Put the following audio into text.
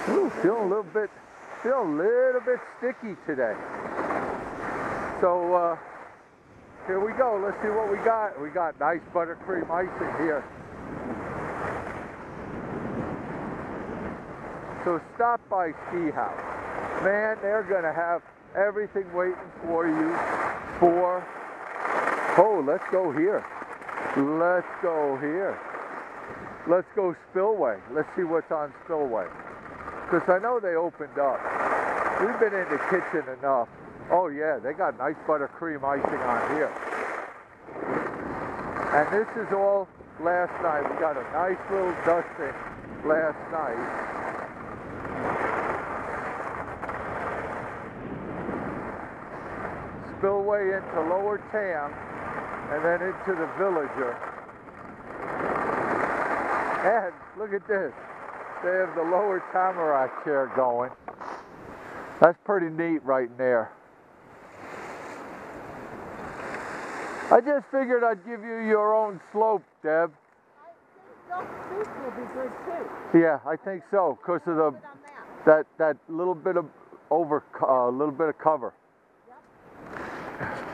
Ooh, feel a little bit sticky today. So here we go. Let's see what we got. We got nice buttercream icing here. So stop by Ski House. Man, they're gonna have everything waiting for you for, oh, let's go here. Let's go here. Let's go Spillway. Let's see what's on Spillway. Because I know they opened up. We've been in the kitchen enough. Oh yeah, they got nice buttercream icing on here. And this is all last night. We got a nice little dusting last night. Spillway into Lower Tam and then into the Villager. And look at this. They have the Lower Tamarack chair going. That's pretty neat right in there. I just figured I'd give you your own slope, Deb. I think this will be good too. Yeah, I think so, because of the that little bit of little bit of cover. Yep.